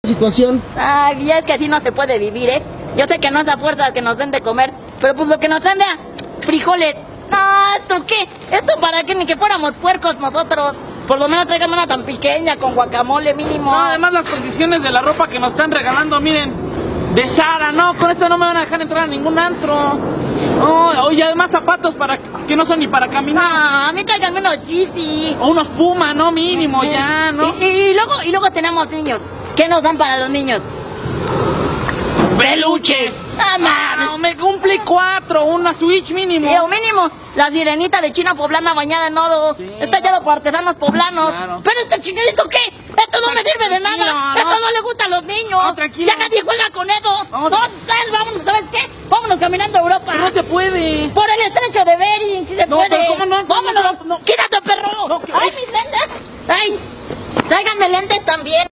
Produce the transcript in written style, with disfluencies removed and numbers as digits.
situación. Ay, ya es que así no se puede vivir, ¿eh? Yo sé que no es a fuerza que nos den de comer, pero pues lo que nos dan de frijoles. No, ¿esto qué? ¿Esto para qué? Ni que fuéramos puercos nosotros. Por lo menos tráigame una tan pequeña con guacamole mínimo. No, además las condiciones de la ropa que nos están regalando, miren, de Zara, no, con esto no me van a dejar entrar a ningún antro. No, oye, además zapatos para que no son ni para caminar. No, a mí tráiganme unos Yeezy. O unos Puma, no, mínimo, ya, ¿no? Y luego tenemos niños. ¿Qué nos dan para los niños? ¡Peluches! ¡Ah, mames! No, me cumplí 4, una Switch mínimo. Sí, o mínimo, la sirenita de China poblana bañada en oro. Sí. Está hallado por artesanos poblanos. Claro. Pero este chingadito, ¿qué? Esto no me sirve de nada. No. Esto no le gusta a los niños. No, tranquilo. Ya nadie juega con eso. No, Vámonos, ¿sabes qué? Vámonos caminando a Europa. No se puede. Por el estrecho de Bering, si se No, puede. pero ¿cómo no? Vámonos. No. Quítate, perro. No, Ay, mis lentes. Ay, tráiganme lentes también.